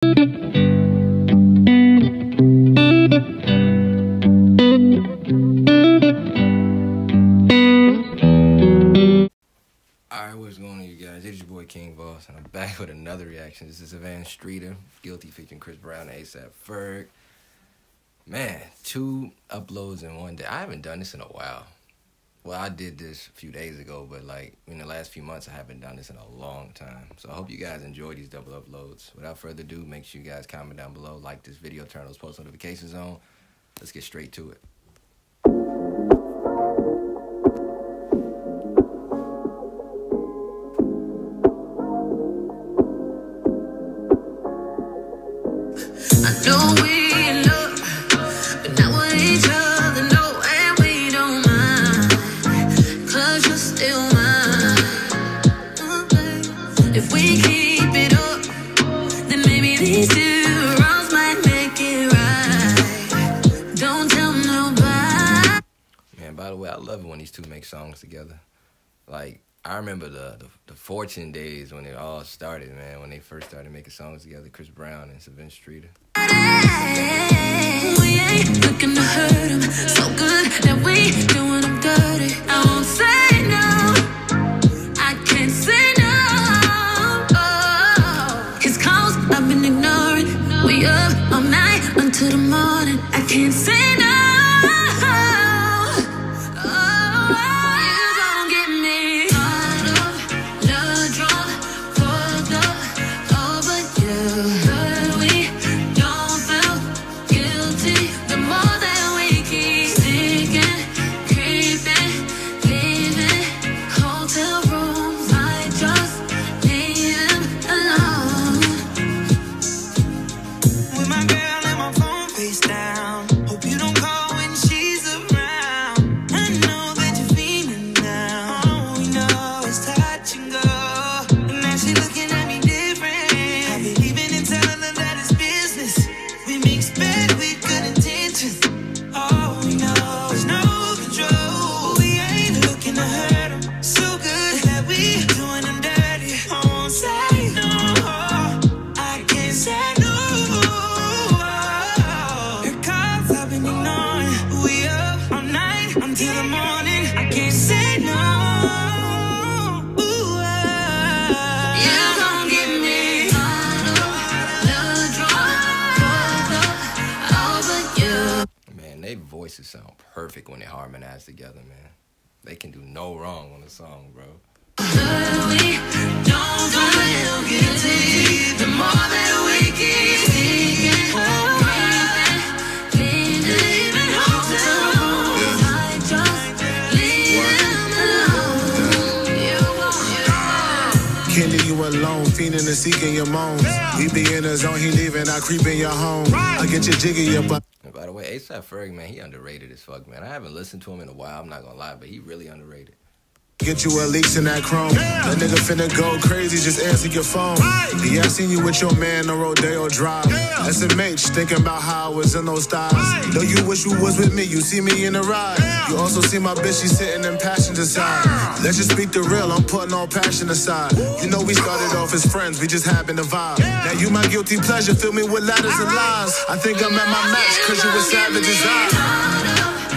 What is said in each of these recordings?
King Boss, and I'm back with another reaction. This is Savannah Streeter, Guilty featuring Chris Brown and A$AP Ferg. Man, 2 uploads in one day. I haven't done this in a while. Well, I did this a few days ago, but like in the last few months, I haven't done this in a long time. So I hope you guys enjoy these double uploads. Without further ado, make sure you guys comment down below, like this video, turn those post notifications on. Let's get straight to it. I know we in love, but not with each other, no, and we don't mind, 'cause you're still mine. If we keep it up, then maybe these 2 wrongs might make it right. Don't tell nobody. Man, by the way, I love it when these 2 make songs together. Like, I remember the Fortune days when it all started, man, when they first started making songs together, Chris Brown and Savannah Streeter. We ain't looking to hurt him. So good that we doing him dirty. I won't say no. I can't say no. His calls I've been ignoring. We up all night until the morning. I can't say no. Their voices sound perfect when they harmonize together, man. They can do no wrong on the song, bro. Can't leave you alone, fiending and seeking your moans. He be in the zone, he leaving, I creep in your home. I get your jiggy up. By the way, A$AP Ferg, man, he underrated as fuck, man. I haven't listened to him in a while, I'm not gonna lie, but he really underrated. Get you a leaks in that chrome. That nigga finna go crazy, just answer your phone. Yeah, I seen you with your man on Rodeo Drive. SMH, thinking about how I was in those styles. Know you wish you was with me, you see me in the ride. You also see my bitch, she sitting in passenger side. Let's just speak the real, I'm putting all passion aside. You know we started off as friends, we just happened to vibe. Now you my guilty pleasure, fill me with ladders and lies. I think I'm at my match, 'cause you was savage as I.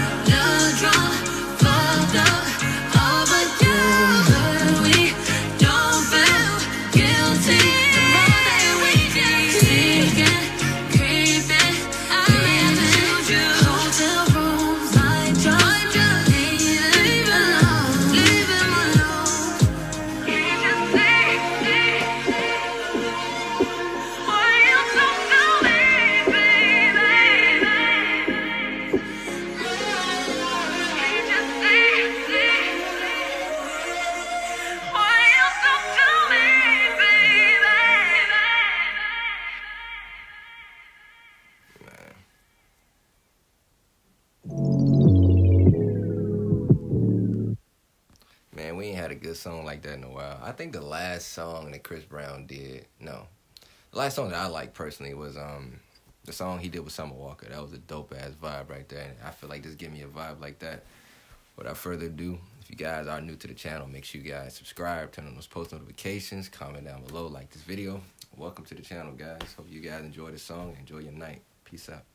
Man, we ain't had a good song like that in a while. I think the last song that Chris Brown did, the last song that I like personally was the song he did with Summer Walker. That was a dope-ass vibe right there. And I feel like this give me a vibe like that. Without further ado, if you guys are new to the channel, make sure you guys subscribe, turn on those post notifications, comment down below, like this video. welcome to the channel, guys. Hope you guys enjoy the song. Enjoy your night. Peace out.